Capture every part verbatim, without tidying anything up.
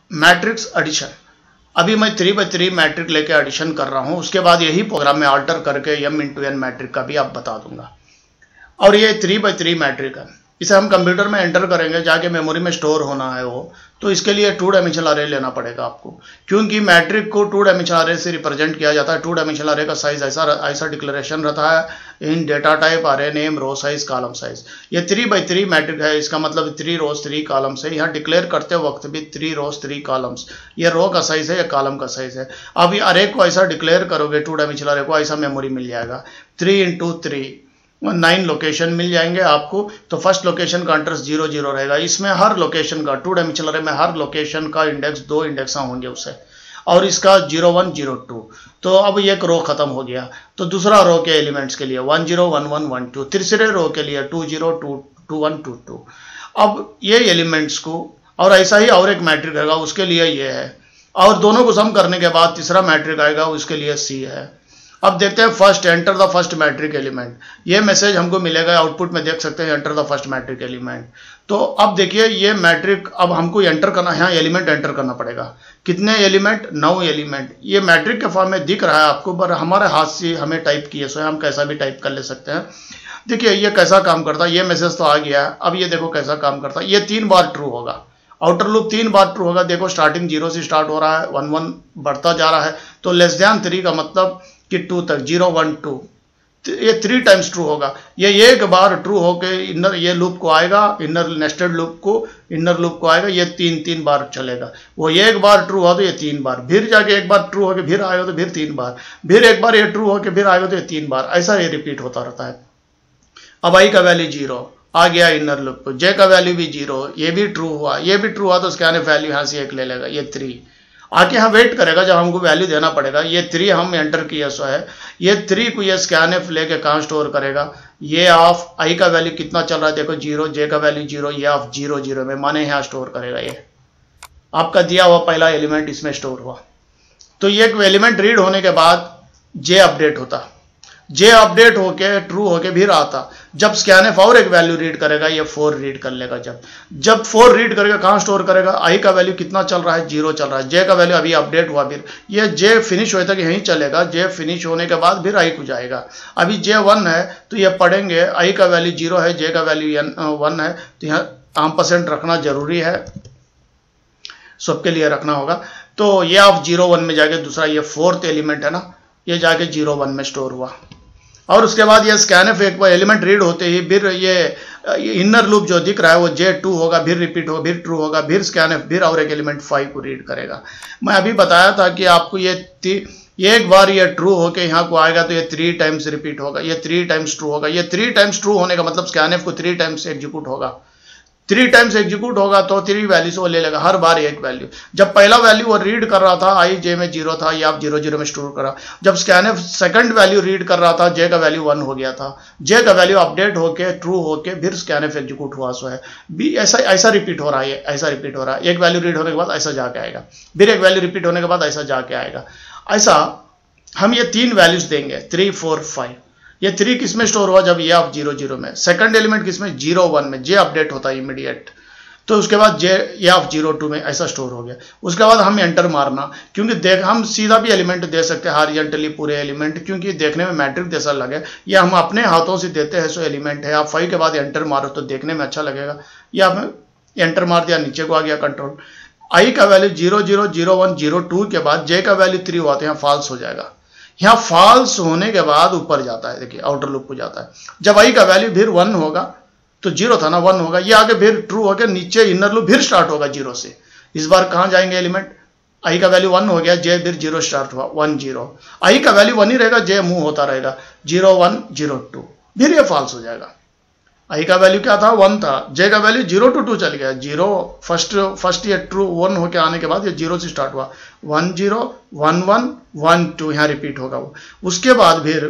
Matrix addition. अभी मैं three by three matrix लेके एडिशन कर रहा हूँ, उसके बाद यही प्रोग्राम में अल्टर करके एम इंटू एन मैट्रिक का भी आप बता दूंगा। और ये थ्री बाई थ्री मैट्रिक है, इसे हम कंप्यूटर में एंटर करेंगे, जाके मेमोरी में स्टोर होना है वो, तो इसके लिए टू डायमेंशनल अरे लेना पड़ेगा आपको, क्योंकि मैट्रिक को टू डायमेंशनल अरे से रिप्रेजेंट किया जाता है। टू डायमेंशनल अरे का साइज ऐसा ऐसा डिक्लेरेशन रहता है इन data type, array name, row size, column size. ये थ्री बाई थ्री मैट्रिक है, इसका मतलब थ्री रोज थ्री कॉलम्स है। यहाँ डिक्लेयर करते वक्त भी थ्री रोज थ्री कॉलम्स, ये रो का साइज है या कॉलम का साइज है। अब ये अरे को ऐसा डिक्लेयर करोगे, टू डायमेंशनल अरे को, ऐसा मेमोरी मिल जाएगा। Three into three nine location मिल जाएंगे आपको। तो फर्स्ट लोकेशन का एड्रेस जीरो जीरो रहेगा। इसमें हर लोकेशन का, टू डायमेंशनल अरे में हर लोकेशन का इंडेक्स, दो इंडेक्स होंगे उसे, और इसका जीरो वन जीरो टू। तो अब एक रो खत्म हो गया, तो दूसरा रो के एलिमेंट्स के लिए one zero one one one two, तीसरे रो के लिए two zero two two one two two. अब ये एलिमेंट्स को, और ऐसा ही और एक मैट्रिक आएगा उसके लिए ये है, और दोनों को सम करने के बाद तीसरा मैट्रिक आएगा उसके लिए सी है। अब देखते हैं first, enter the first matrix element. ये मैसेज हमको मिलेगा, आउटपुट में देख सकते हैं enter the first matrix element. तो अब देखिए ये मैट्रिक अब हमको एंटर करना है, यहाँ एलिमेंट एंटर करना पड़ेगा। कितने एलिमेंट? नौ एलिमेंट। ये मैट्रिक के फॉर्म में दिख रहा है आपको, पर हमारे हाथ से हमें टाइप किए सो हम कैसा भी टाइप कर ले सकते हैं। देखिए ये कैसा काम करता है, ये मैसेज तो आ गया है। अब ये देखो कैसा काम करता है, ये तीन बार ट्रू होगा, आउटर लूप तीन बार ट्रू होगा। देखो स्टार्टिंग जीरो से स्टार्ट हो रहा है, वन वन बढ़ता जा रहा है, तो लेस देन थ्री का मतलब कि टू तक, जीरो वन टू, ये थ्री टाइम्स ट्रू होगा। ये एक बार ट्रू होके इनर ये लूप को आएगा, इनर नेस्टेड लूप को, इनर लूप को आएगा, ये तीन तीन बार चलेगा। वो एक बार ट्रू हुआ तो ये तीन बार, फिर जाके एक बार ट्रू होके फिर आएगा तो फिर तीन बार, फिर एक बार ये ट्रू होके फिर आएगा तो ये तीन बार, ऐसा ये रिपीट होता रहता है। अब आई का वैल्यू जीरो आ गया इनर लूप को, जे का वैल्यू भी जीरो, ये भी ट्रू हुआ, ये भी ट्रू हुआ, तो स्कैन वैल्यू यहाँ से एक ले लेगा, ये थ्री आके यहाँ वेट करेगा जब हमको वैल्यू देना पड़ेगा। ये थ्री हम एंटर किया सो है, ये थ्री को ये स्कैनएफ लेके कहाँ स्टोर करेगा। ये ऑफ आई का वैल्यू कितना चल रहा है देखो जीरो, जे का value zero, A of zero zero में माने यहाँ स्टोर करेगा। ये आपका दिया हुआ पहला एलिमेंट इसमें स्टोर हुआ। तो ये एलिमेंट रीड होने के बाद जे अपडेट होता, जे अपडेट होके ट्रू होके फिर आता। जब स्कैनएफ और एक वैल्यू रीड करेगा, ये फोर रीड कर लेगा। जब जब फोर रीड करेगा कहाँ स्टोर करेगा, आई का वैल्यू कितना चल रहा है, जीरो चल रहा है, जे का वैल्यू अभी अपडेट हुआ, फिर ये जे फिनिश होए तक यहीं चलेगा। जे फिनिश होने के बाद फिर आई को जाएगा। अभी जे वन है तो ये पढ़ेंगे, आई का वैल्यू जीरो है, जे का वैल्यू वन है, तो यहाँ आम परसेंट रखना जरूरी है, सबके लिए रखना होगा। तो ये आप जीरो वन में जाके दूसरा ये फोर्थ एलिमेंट है ना, ये जाके जीरो वन में स्टोर हुआ। और उसके बाद ये स्कैनएफ एक बार एलिमेंट रीड होते ही फिर ये इनर लूप जो दिख रहा है वो जे टू होगा, फिर रिपीट होगा, फिर ट्रू होगा, फिर स्कैनएफ फिर और एक एलिमेंट फाइव को रीड करेगा। मैं अभी बताया था कि आपको ये एक बार ये ट्रू होके यहाँ को आएगा तो ये थ्री टाइम्स रिपीट होगा, ये थ्री टाइम्स ट्रू होगा। ये थ्री टाइम्स ट्रू होने का मतलब स्कैनएफ को थ्री टाइम्स एग्जीक्यूट होगा। थ्री टाइम्स एग्जीक्यूट होगा तो थ्री वैल्यूज वो ले लेगा, हर बार एक वैल्यू। जब पहला वैल्यू वो रीड कर रहा था आई जे में जीरो था, या आप जीरो जीरो में स्टोर करा। जब स्कैनएफ सेकंड वैल्यू रीड कर रहा था, जे का वैल्यू वन हो गया था, जे का वैल्यू अपडेट होके ट्रू होके फिर स्कैनएफ एग्जीक्यूट हुआ सो है। बी ऐसा ऐसा रिपीट हो रहा है, ऐसा रिपीट हो रहा है। एक वैल्यू रीड होने के बाद ऐसा जाके आएगा, फिर एक वैल्यू रिपीट होने के बाद ऐसा जाके आएगा। ऐसा हम ये तीन वैल्यूज देंगे, थ्री फोर फाइव। ये थ्री किस में स्टोर हुआ, जब ये आप जीरो जीरो में। सेकंड एलिमेंट किस में, जीरो वन में, जे अपडेट होता है इमीडिएट। तो उसके बाद जे ये आप जीरो टू में ऐसा स्टोर हो गया। उसके बाद हम एंटर मारना, क्योंकि देख हम सीधा भी एलिमेंट दे सकते हैं हॉरिजॉन्टली पूरे एलिमेंट, क्योंकि देखने में मैट्रिक जैसा लगे। ये हम अपने हाथों से देते हैं सो एलिमेंट है। आप फाइव के बाद एंटर मारो तो देखने में अच्छा लगेगा। ये आपने एंटर मार दिया, नीचे को आ गया कंट्रोल। आई का value zero zero zero one zero two के बाद जे का वैल्यू थ्री हुआ तो यहाँ फॉल्स हो जाएगा। यहाँ फॉल्स होने के बाद ऊपर जाता है, देखिए आउटर लूप को जाता है। जब आई का वैल्यू फिर वन होगा तो जीरो था ना, वन होगा, ये आगे फिर ट्रू होकर नीचे इनर लूप फिर स्टार्ट होगा जीरो से। इस बार कहाँ जाएंगे एलिमेंट, आई का वैल्यू वन हो गया, जे फिर जीरो स्टार्ट हुआ, वन जीरो। आई का वैल्यू वन ही रहेगा, जे मूव होता रहेगा, जीरो वन जीरो टू, फिर ये फॉल्स हो जाएगा। आई का वैल्यू क्या था, वन था, जे का वैल्यू जीरो टू टू चल गया, जीरो फर्स्ट फर्स्ट ये ट्रू वन होके आने के बाद ये जीरो से स्टार्ट हुआ, one zero one one one two, यहाँ रिपीट होगा वो। उसके बाद फिर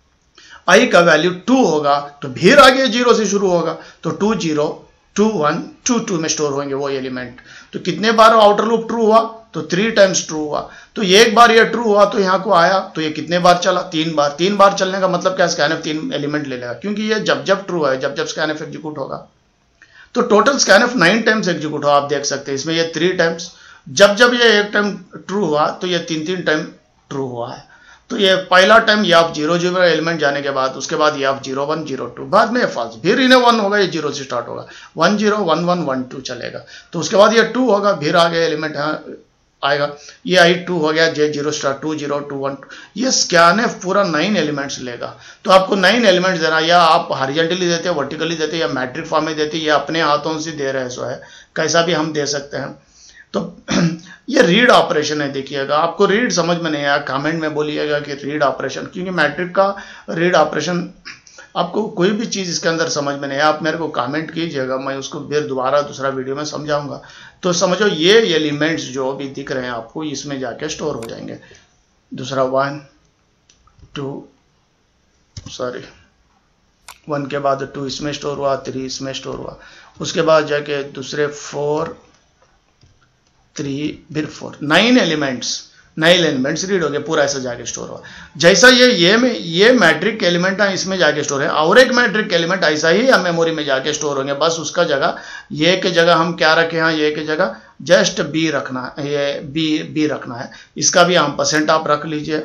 आई का वैल्यू टू होगा तो फिर आगे जीरो से शुरू होगा, तो two zero two one two two में स्टोर होंगे वो एलिमेंट। तो कितने बार आउटर लूप ट्रू हुआ, तो थ्री टाइम्स ट्रू हुआ। तो एक बार ये ट्रू हुआ तो यहाँ को आया, तो ये कितने बार चला, तीन बार। तीन बार चलने का मतलब क्या, स्कैनएफ तीन एलिमेंट ले लेगा, क्योंकि ये जब जब ट्रू है, जब जब स्कैनएफ एग्जीक्यूट होगा। तो total scanf nine times execute हो, आप देख सकते हैं इसमें ये थ्री टाइम्स जब जब ये एक टाइम ट्रू हुआ तो ये तीन तीन टाइम ट्रू हुआ है। तो ये पहला टाइम ये आप जीरो जीरो एलिमेंट जाने के बाद उसके बाद ये आप जीरो वन जीरो टू, बाद में ये फॉल्स, फिर इन्हें वन होगा, ये जीरो से स्टार्ट होगा, one zero one one one two चलेगा। तो उसके बाद ये टू होगा, फिर आगे एलिमेंट यहाँ आएगा, ये आई टू हो गया, J zero start two zero two one two, ये स्कैनएफ पूरा नाइन एलिमेंट्स लेगा। तो आपको नाइन एलिमेंट्स देना, या आप हॉरिजॉन्टली देते हैं, वर्टिकली देते हैं, या मैट्रिक फॉर्म में देते हैं, या अपने हाथों से दे रहे हैं, सो है कैसा भी हम दे सकते हैं। तो ये रीड ऑपरेशन है, देखिएगा आपको रीड समझ में नहीं आया कमेंट में बोलिएगा कि रीड ऑपरेशन, क्योंकि मैट्रिक का रीड ऑपरेशन आपको कोई भी चीज़ इसके अंदर समझ में नहीं है, आप मेरे को कमेंट कीजिएगा, मैं उसको फिर दोबारा दूसरा वीडियो में समझाऊंगा। तो समझो ये एलिमेंट्स जो भी दिख रहे हैं आपको इसमें जाके स्टोर हो जाएंगे। दूसरा वन टू सॉरी वन के बाद टू इसमें स्टोर हुआ, थ्री इसमें स्टोर हुआ, उसके बाद जाके दूसरे फोर थ्री फिर four, nine elements nine elements read हो गए, पूरा ऐसा जाके स्टोर हुआ। जैसा ये ये में ये मैट्रिक एलिमेंट है इसमें जाके स्टोर है, और एक मैट्रिक एलिमेंट ऐसा ही हम मेमोरी में जाके स्टोर होंगे, बस उसका जगह ये के जगह हम क्या रखे हैं, ये के जगह जस्ट बी रखना है, ये बी बी रखना है, इसका भी हम परसेंट आप रख लीजिए।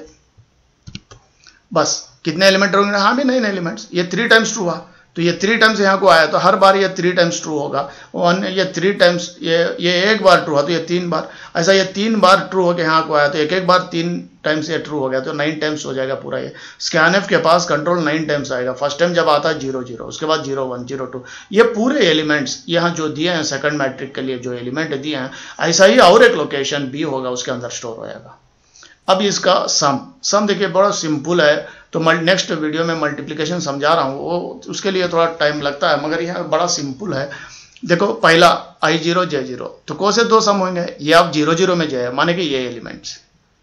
बस कितने एलिमेंट होंगे, हाँ भी नाइन एलिमेंट्स, ये थ्री टाइम्स ट्रू हुआ, तो ये थ्री टाइम्स यहाँ को आया, तो हर बार ये थ्री टाइम्स ट्रू होगा, वन ये थ्री टाइम्स, ये ये एक बार ट्रू हुआ तो ये तीन बार, ऐसा ये तीन बार ट्रू होकर यहाँ को आया, तो एक एक बार तीन टाइम्स ये ट्रू हो गया, तो नाइन टाइम्स हो जाएगा पूरा। ये स्कैनएफ के पास कंट्रोल नाइन टाइम्स आएगा, फर्स्ट टाइम जब आता है जीरो जीरो, उसके बाद जीरो वन जीरो टू, ये पूरे एलिमेंट्स यहाँ जो दिए हैं सेकंड मैट्रिक के लिए जो एलिमेंट दिए हैं, ऐसा ही और एक लोकेशन बी होगा उसके अंदर स्टोर हो जाएगा। अब इसका सम सम देखिए बड़ा सिंपल है, तो नेक्स्ट वीडियो में मल्टीप्लिकेशन समझा रहा हूँ, वो उसके लिए थोड़ा टाइम लगता है, मगर यह बड़ा सिंपल है। देखो पहला आई जीरो जे जीरो, तो कौन से दो सम होंगे, ये आप जीरो जीरो में जो है माने कि ये एलिमेंट्स,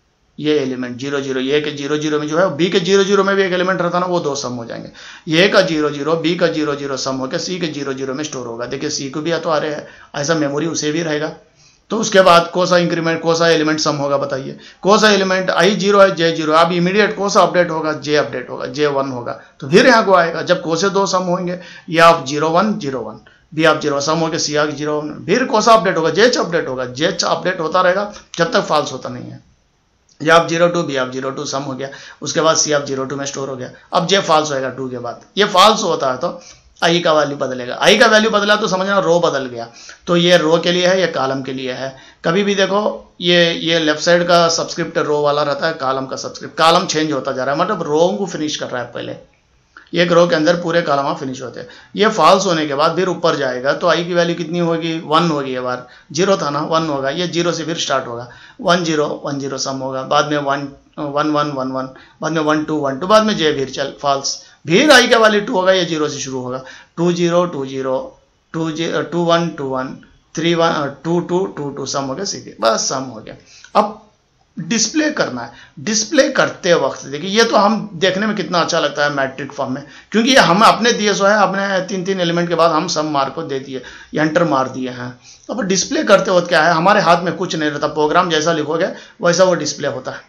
ये एलिमेंट जीरो जीरो, ये के जीरो जीरो में जो है, बी के जीरो जीरो में भी एक एलिमेंट रहता ना, वो दो सम हो जाएंगे, ये का जीरो जीरो बी का जीरो जीरो सम होकर सी के जीरो जीरो में स्टोर होगा। देखिए सी को भी तो आ रहे हैं, ऐसा मेमोरी उसे भी रहेगा। तो उसके बाद कौन सा इंक्रीमेंट कौन सा एलिमेंट सम होगा बताइए, कौन सा एलिमेंट आई जीरो है जे जीरो, अब इमीडिएट कौन सा अपडेट होगा, जे अपडेट होगा, जे वन होगा, तो फिर यहाँ को आएगा जब कौन से दो सम होंगे, ये आप zero one zero one, B आप जीरो सम होकर सी आप जीरो वन, फिर कौन सा अपडेट होगा, जे अपडेट होगा, जे अपडेट होता रहेगा जब तक फॉल्स होता नहीं है। ये आप जीरो टू बी आप जीरो टू सम हो गया, उसके बाद सी आप जीरो टू में स्टोर हो गया, अब जे फॉल्स होएगा टू के बाद, ये फॉल्स होता है तो आई का वैल्यू बदलेगा, आई का वैल्यू बदला तो समझना रो बदल गया, तो ये रो के लिए है, ये कॉलम के लिए है। कभी भी देखो ये ये लेफ्ट साइड का सब्सक्रिप्ट रो वाला रहता है, कॉलम का सब्सक्रिप्ट, कॉलम चेंज होता जा रहा है, मतलब रो को फिनिश कर रहा है, पहले एक रो के अंदर पूरे कॉलम फिनिश होते हैं। ये फॉल्स होने के बाद फिर ऊपर जाएगा, तो आई की वैल्यू कितनी होगी, वन होगी, ये बार जीरो था ना, वन होगा, ये जीरो से फिर स्टार्ट होगा, one zero one zero sum होगा, बाद में one one one one one, बाद में वन टू वन टू, बाद में जे फिर चल फॉल्स, फिर आई का वैल्यू टू होगा, ये जीरो से शुरू होगा, two zero two zero two zero two one two one three one two two two two sum हो गया, सीधे बस सम हो गया। अब डिस्प्ले करना है, डिस्प्ले करते वक्त देखिए ये तो हम देखने में कितना अच्छा लगता है मैट्रिक फॉर्म में, क्योंकि ये हम अपने दिए सो है, अपने तीन तीन एलिमेंट के बाद हम सम मार को दे दिए, एंटर मार दिए हैं। अब डिस्प्ले करते वक्त क्या है, हमारे हाथ में कुछ नहीं रहता, प्रोग्राम जैसा लिखोगे वैसा वो डिस्प्ले होता है।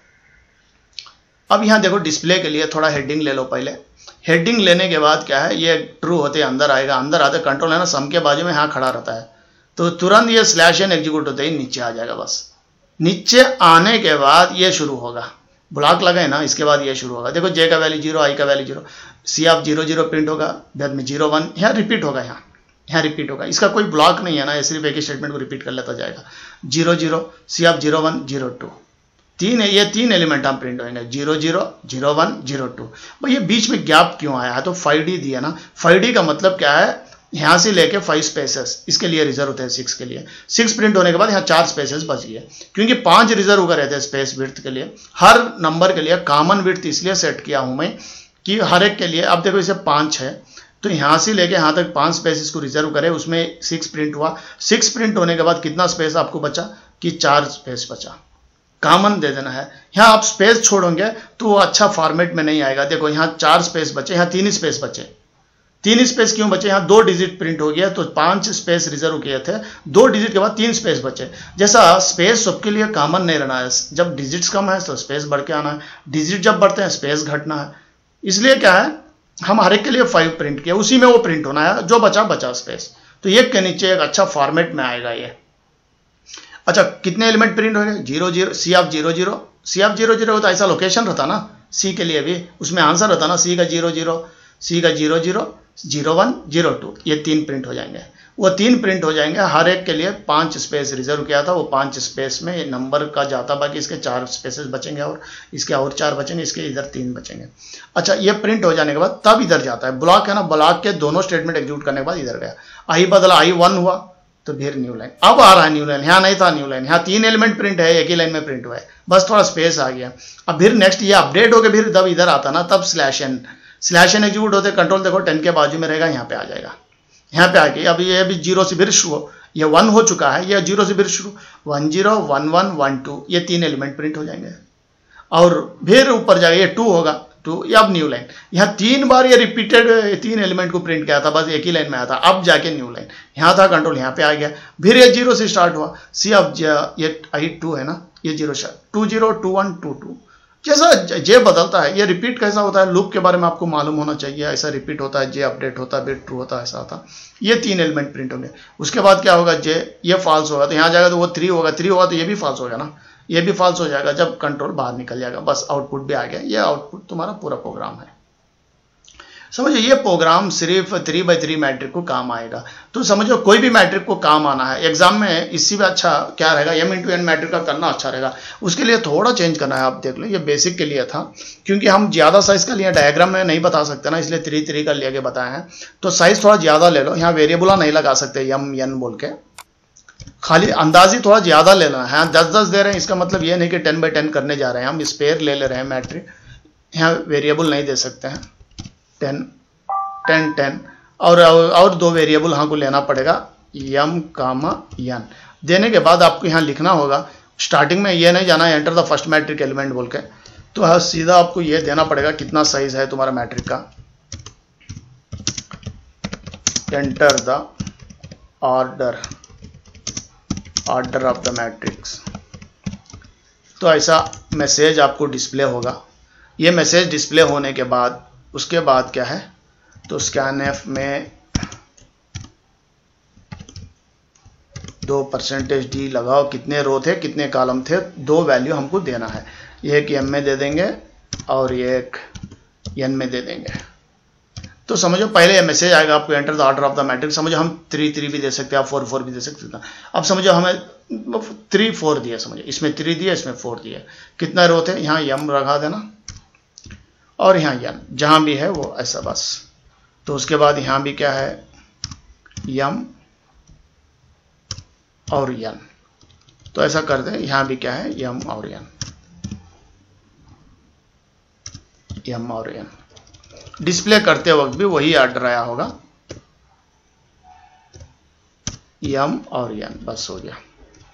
अब यहाँ देखो डिस्प्ले के लिए थोड़ा हेडिंग ले लो, पहले हेडिंग लेने के बाद क्या है, ये ट्रू होते अंदर आएगा, अंदर आते कंट्रोल है ना सम के बाजू में यहाँ खड़ा रहता है, तो तुरंत ये स्लैश एन एग्जीक्यूट होते ही नीचे आ जाएगा। बस नीचे आने के बाद ये शुरू होगा, ब्लॉक लगाए ना, इसके बाद ये शुरू होगा। देखो जे का वैल्यू जीरो, आई का वैल्यू जीरो, सी आप जीरो जीरो प्रिंट होगा, बाद में जीरो वन यहाँ रिपीट होगा, यहाँ यहाँ रिपीट होगा, इसका कोई ब्लॉक नहीं है ना, ये सिर्फ एक ही स्टेटमेंट को रिपीट कर लेता जाएगा। जीरो जीरो सी आप जीरो वन जीरो टू, तीन है, ये तीन एलिमेंट हम प्रिंट होंगे, zero zero zero one zero two. भाई ये बीच में गैप क्यों आया है, तो फाइव डी दिया ना, फाइव डी का मतलब क्या है, यहाँ से लेके फाइव स्पेसेस इसके लिए रिजर्व होते हैं, सिक्स के लिए, सिक्स प्रिंट होने के बाद यहाँ चार स्पेसेस बच गए, क्योंकि पांच रिजर्व होकर रहते हैं स्पेस विड्थ के लिए। हर नंबर के लिए कॉमन विड्थ इसलिए सेट किया हूं मैं कि हर एक के लिए, अब देखो इसे पांच है तो यहाँ से लेके यहाँ तक पांच स्पेसेस को रिजर्व करें, उसमें सिक्स प्रिंट हुआ, सिक्स प्रिंट होने के बाद कितना स्पेस आपको बचा कि चार स्पेस बचा, कॉमन दे देना है। यहाँ आप स्पेस छोड़ोगे तो वो अच्छा फॉर्मेट में नहीं आएगा। देखो यहाँ चार स्पेस बचे, यहाँ तीन स्पेस बचे, तीन स्पेस क्यों बचे, यहाँ दो डिजिट प्रिंट हो गया तो पांच स्पेस रिजर्व किए थे, दो डिजिट के बाद तीन स्पेस बचे। जैसा स्पेस सबके लिए कॉमन नहीं रहना है, जब डिजिट्स कम है तो स्पेस बढ़ के आना है, डिजिट जब बढ़ते हैं स्पेस घटना है, इसलिए क्या है हम हर एक के लिए फाइव प्रिंट किया, उसी में वो प्रिंट होना है, जो बचा बचा स्पेस, तो एक के नीचे एक अच्छा फॉर्मेट में आएगा ये। अच्छा कितने एलिमेंट प्रिंट हो गए, zero zero, C of zero zero, C of zero zero होता ऐसा लोकेशन रहता ना सी के लिए भी, उसमें आंसर रहता ना सी का जीरो जीरो, सी का zero zero, zero one, zero two, ये तीन प्रिंट हो जाएंगे। वो तीन प्रिंट हो जाएंगे, हर एक के लिए पांच स्पेस रिजर्व किया था, वो पांच स्पेस में ये नंबर का जाता, बाकी इसके चार स्पेसेस बचेंगे और इसके और चार बचेंगे, इसके इधर तीन बचेंगे। अच्छा ये प्रिंट हो जाने के बाद तब इधर जाता है, ब्लॉक है ना, ब्लॉक के दोनों स्टेटमेंट एग्जीक्यूट करने के बाद इधर गया, आई बदला, आई वन हुआ तो फिर न्यू लाइन, अब आ रहा है न्यू लाइन, यहाँ नहीं था न्यू लाइन, यहाँ तीन एलिमेंट प्रिंट है, एक ही लाइन में प्रिंट हुआ है, बस थोड़ा स्पेस आ गया। अब फिर नेक्स्ट ये अपडेट हो गया, फिर जब इधर आता ना तब slash n, slash n execute होते, कंट्रोल देखो टेन के बाजू में रहेगा, यहाँ पे आ जाएगा, यहाँ पे आके अब ये भी जीरो से फिर शुरू, ये वन हो चुका है, ये जीरो से फिर शुरू, one zero, one one, one two, ये तीन एलिमेंट प्रिंट हो जाएंगे और फिर ऊपर जाएगा, ये टू होगा, टू, अब न्यू लाइन, यहाँ तीन बार ये रिपीटेड तीन एलिमेंट को प्रिंट किया था, बस एक ही लाइन में आया था, अब जाके न्यू लाइन, यहाँ था कंट्रोल, यहाँ पे आ गया, फिर ये जीरो से स्टार्ट हुआ, सी अब ये आई टू है ना, ये zero two zero, two one, two two, जैसा जे बदलता है, ये रिपीट कैसा होता है, लूप के बारे में आपको मालूम होना चाहिए, ऐसा रिपीट होता है, जे अपडेट होता है, फिर ट्रू होता है, ऐसा होता है। ये तीन एलिमेंट प्रिंट होंगे, उसके बाद क्या होगा, जे ये फॉल्स होगा तो यहाँ जाएगा तो वो थ्री होगा, थ्री होगा तो ये भी फॉल्स होगा ना, ये भी फॉल्स हो जाएगा, जब कंट्रोल बाहर निकल जाएगा, बस आउटपुट भी आ गया, ये आउटपुट तुम्हारा पूरा प्रोग्राम है। समझो ये प्रोग्राम सिर्फ थ्री बाई थ्री मैट्रिक को काम आएगा, तो समझो कोई भी मैट्रिक को काम आना है एग्जाम में, इससे भी अच्छा क्या रहेगा, एम इंटू एन मैट्रिक का करना अच्छा रहेगा, उसके लिए थोड़ा चेंज करना है, आप देख लो, ये बेसिक के लिए था, क्योंकि हम ज्यादा साइज का लिए डायग्राम में नहीं बता सकते ना, इसलिए थ्री थ्री का लेके बताए हैं, तो साइज थोड़ा ज्यादा ले लो, यहाँ वेरिएबल नहीं लगा सकते एम एन बोल के, खाली अंदाजी थोड़ा ज्यादा ले लेना है, दस दस दे रहे हैं, इसका मतलब ये नहीं कि टेन बाई टेन करने जा रहे हैं, हम स्पेयर ले ले रहे हैं मैट्रिक, यहाँ वेरिएबल नहीं दे सकते हैं, टेन टेन टेन और और दो वेरिएबल यहाँ को लेना पड़ेगा, यम कामा यन, देने के बाद आपको यहाँ लिखना होगा, स्टार्टिंग में ये नहीं जाना enter the first matrix element बोल के, तो हाँ सीधा आपको ये देना पड़ेगा कितना साइज है तुम्हारा मैट्रिक का, enter the order order of the matrix, तो ऐसा मैसेज आपको डिस्प्ले होगा। ये मैसेज डिस्प्ले होने के बाद उसके बाद क्या है, तो स्कैनएफ में दो परसेंटेज डी लगाओ, कितने रो थे कितने कॉलम थे, दो वैल्यू हमको देना है, एक एम में दे देंगे और एक एन में दे देंगे। तो समझो पहले ये मैसेज आएगा आपको, enter the order of the matrix, समझो हम थ्री थ्री भी दे सकते हैं, आप फोर फोर भी दे सकते हैं। अब समझो हमें थ्री फोर दिया, समझो इसमें थ्री दिया, इसमें फोर दिया, कितना रो थे, यहाँ यम रखा देना और यहाँ यन, जहां भी है वो ऐसा बस, तो उसके बाद यहाँ भी क्या है, यम और यन, तो ऐसा कर दे, यहाँ भी क्या है, यम और यन, यम और यन, डिस्प्ले करते वक्त भी वही ऑर्डर आया होगा, यम और यन, बस हो गया।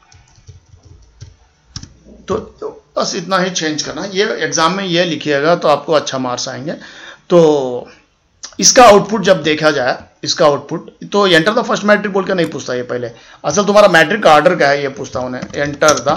तो, तो बस इतना ही चेंज करना, ये एग्जाम में ये लिखिएगा तो आपको अच्छा मार्क्स आएंगे। तो इसका आउटपुट जब देखा जाए, इसका आउटपुट तो एंटर द फर्स्ट मैट्रिक बोल के नहीं पूछता ये, पहले असल तुम्हारा मैट्रिक का ऑर्डर क्या है ये पूछता उन्हें, enter the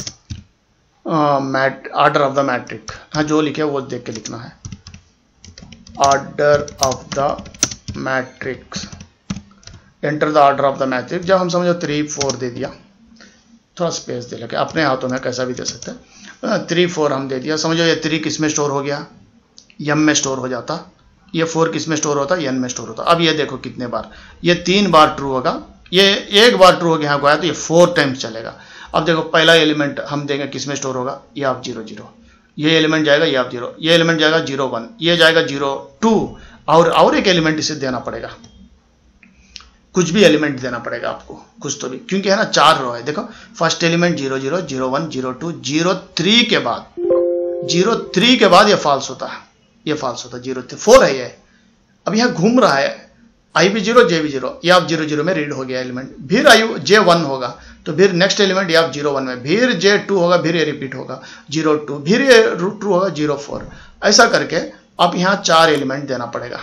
order of the matrix, हाँ जो लिखे वो देख के लिखना है, order of the matrix, enter the order of the matrix. जब हम समझो थ्री फोर दे दिया, थोड़ा स्पेस दे लगे, अपने हाथों में कैसा भी दे सकते हैं, थ्री फोर हम दे दिया, समझो ये थ्री किस में स्टोर हो गया, यम में स्टोर हो जाता, ये फोर किस में स्टोर होता, एन में स्टोर होता। अब ये देखो कितने बार, ये तीन बार ट्रू होगा, ये एक बार ट्रू हो गया यहाँ को आया तो ये फोर टाइम्स चलेगा। अब देखो पहला एलिमेंट हम देंगे किस में स्टोर होगा, ये आप जीरो जीरो, ये एलिमेंट जाएगा ये आप जीरो, ये एलिमेंट जाएगा जीरो वन, ये जाएगा जीरो टू, और और एक एलिमेंट इसे देना पड़ेगा, कुछ भी एलिमेंट देना पड़ेगा आपको, कुछ तो भी, क्योंकि है ना चार रो है। देखो first element zero zero, zero one, zero two, zero three के बाद, जीरो थ्री के बाद ये फॉल्स होता है, ये फॉल्स होता है, जीरो थ्री फोर है ये, अब यहाँ घूम रहा है, आई भी जीरो जे भी जीरो, ये आप जीरो जीरो में रीड हो गया एलिमेंट, फिर आई जे वन होगा तो फिर नेक्स्ट एलिमेंट ये आप जीरो वन में, फिर जे टू होगा, फिर ये रिपीट होगा जीरो टू, फिर ये टू होगा जीरो फोर, ऐसा करके आप यहाँ चार एलिमेंट देना पड़ेगा।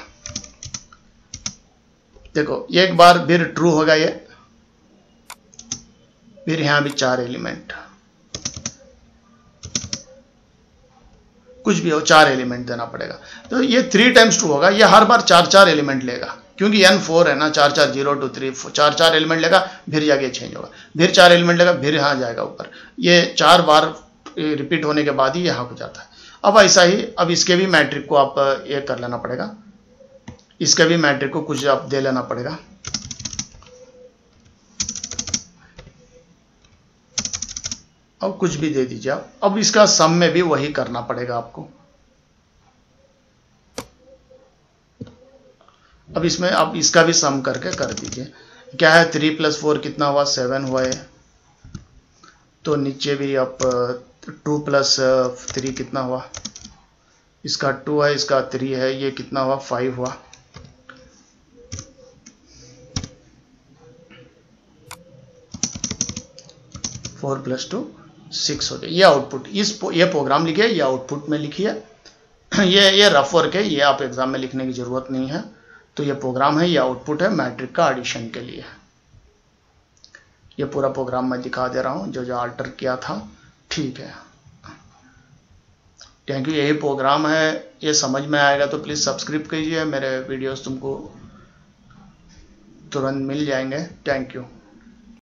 देखो एक बार फिर ट्रू होगा ये, फिर यहां भी चार एलिमेंट, कुछ भी हो चार एलिमेंट देना पड़ेगा। तो ये थ्री टाइम्स ट्रू होगा, ये हर बार चार चार एलिमेंट लेगा, क्योंकि एन फोर है ना, चार चार जीरो टू थ्री, चार चार एलिमेंट लेगा फिर जाके चेंज होगा, फिर चार एलिमेंट लेगा फिर यहाँ जाएगा ऊपर, ये चार बार रिपीट होने के बाद ही यहाँ हो जाता है। अब ऐसा ही अब इसके भी मैट्रिक को आप ये कर लेना पड़ेगा, इसके भी मैट्रिक को कुछ आप दे लेना पड़ेगा। अब कुछ भी दे दीजिए आप। अब इसका सम में भी वही करना पड़ेगा आपको। अब इसमें आप इसका भी सम करके कर दीजिए। क्या है, थ्री प्लस फोर कितना हुआ, सेवन हुआ है। तो नीचे भी आप टू प्लस थ्री कितना हुआ, इसका टू है, इसका थ्री है, ये कितना हुआ, फाइव हुआ। फोर प्लस टू सिक्स हो गया। ये आउटपुट, इस ये प्रोग्राम लिखिए, ये आउटपुट में लिखिए। ये ये रफ वर्क है, ये आप एग्जाम में लिखने की जरूरत नहीं है। तो ये प्रोग्राम है, ये आउटपुट है मैट्रिक का एडिशन के लिए। ये पूरा प्रोग्राम मैं दिखा दे रहा हूँ जो जो अल्टर किया था। ठीक है, थैंक यू। यही प्रोग्राम है, ये समझ में आएगा तो प्लीज़ सब्सक्राइब कीजिए। मेरे वीडियोस तुमको तुरंत मिल जाएंगे। Thank you.